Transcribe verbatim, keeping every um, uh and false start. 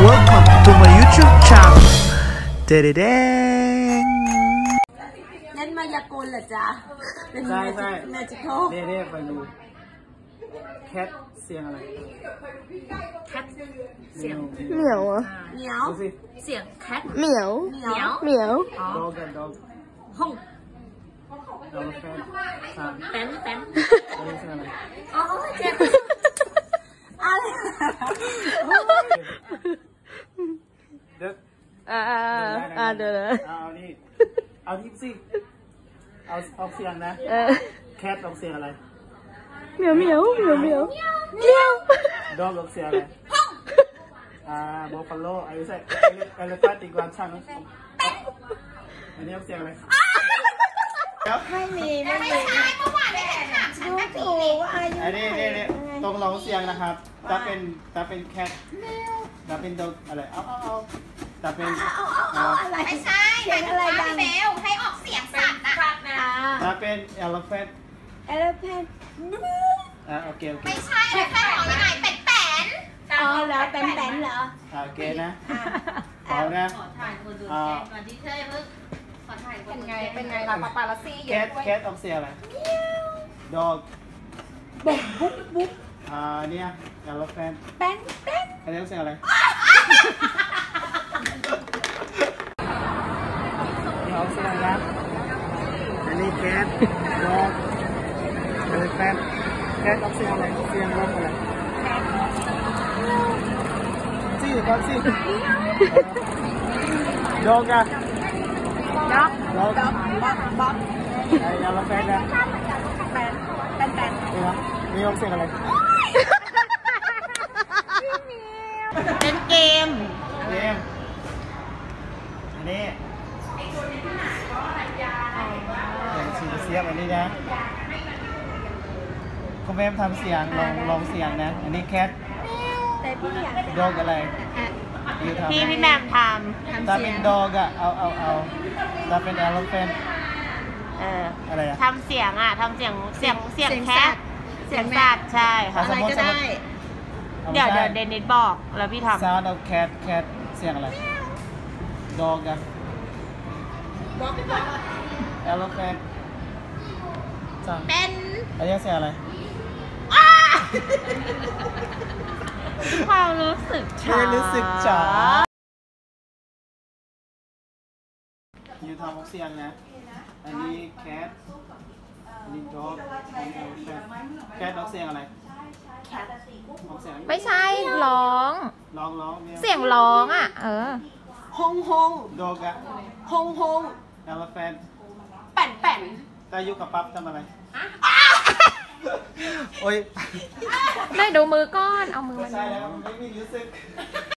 welcome to my YouTube channel เดเดงเล่นมายากลเหรอจ๊ะเป็นแมจิคอลเด้ๆไปดูแคทเสียงอะไรแคทเสียงเหมียวอ่ะเหมียวเสียงแคทเหมียวเหมียวเหมียวดอกกันดอกห้องดอกแฟนสามแป้นแป้นอะไรเสียงอะไรอ๋อเจ็บอะไรเด็กอ่าอ่าเดี๋ยวเอานี่เอาทิปสิเอาออกเสียงนะแคทออกเสียงอะไรเหมียวเหมียวเหมียวเหมียวเหมียวดอกออกเสียงอะไรอ่าโบฟาโลอายุใส่เอเลฟานติกวานช่างอันนี้ออกเสียงอะไรไม่มีไม่มีไม่ใช่เมื่อวานได้ถามฉันนะปีนี้อันนี้นี่นี่ตรงร้องเสียงนะครับถ้าเป็นถ้าเป็นแคทถ้าเป็นดอกอะไรเอาเอาถ้าเป็นอะไรไม่ใช่เสียงอะไรดังเบลให้ออกเสียงสัตว์นะถ้าเป็นเอลเฟนเอลเฟนอ่าโอเคโอเคไม่ใช่เอลเฟนของยังไงเป็นแป้นอ๋อเหรอเป็นแป้นเหรอโอเคนะเอานะอ่าเป็นไงเป็นไงล่ะปาปาลัสซี่แคทแคทออกเสียงอะไรดอกบุ๊บบุ๊บบุ๊บอ่าเนี่ยเอลเฟนแป้นแป้นอันนี้ออกเสียงอะไรออกเสียงนะอันนี้แคทดอกเอลเฟนแคทออกเสียงอะไรเสียงร้องอะไรซี่ดอกซี่ดอกอะด็อกดอกด็อกบ๊อบบ๊อบไอ้ยาลาแฟนนะแป้นแป้นแป้นนี่นะนี่ออกเสียงอะไรเป็นเกมเกมอันนี้อย่างสีเสียงอันนี้นะคุณแม่ทำเสียงลองลองเสียงนะอันนี้แคทดอกอะไรพี่พี่แมมทำถ้าเป็นดอกอะเอาเอาเอาถ้าเป็นเอลเฟนเอออะไรอะทำเสียงอะทำเสียงเสียงเสียงแคทเสียงสัตว์ใช่ค่ะอะไรก็ได้เดี๋ยวเดี๋ยวเดนิสบอกแล้วพี่ทำ Sound of cat cat เสียงอะไร Dog อะ Elephant เป็นอันนี้เสียงอะไรความรู้สึกช้ารู้สึกจ๋าอยู่ทำเสียงนะอันนี้ cat อันนี้ dog อันนี้ elephant cat ออกเสียงอะไรไม่ใช่ร้องร้องร้องเสียงร้องอ่ะเออฮงฮง Dog อะฮงฮง Elephant แป้นแป้นแต่อยู่กับปั๊บทำอะไรโอ้ยไม่ดูมือก้อนเอามือมาใช่แล้วไม่มีรู้สึก